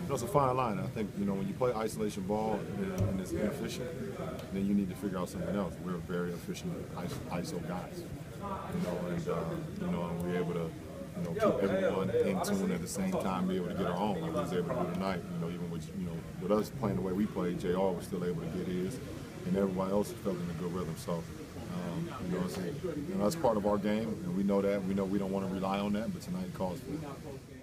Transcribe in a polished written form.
It's a fine line. I think, when you play isolation ball and it's inefficient, then you need to figure out something else. We're very efficient ISO guys, and we're able to, keep everyone in tune at the same time, be able to get our own. Like we was able to do tonight. Even with us playing the way we played, JR was still able to get his, and everyone else felt in a good rhythm. So, that's part of our game, and we know that. We know we don't want to rely on that, but tonight calls for it.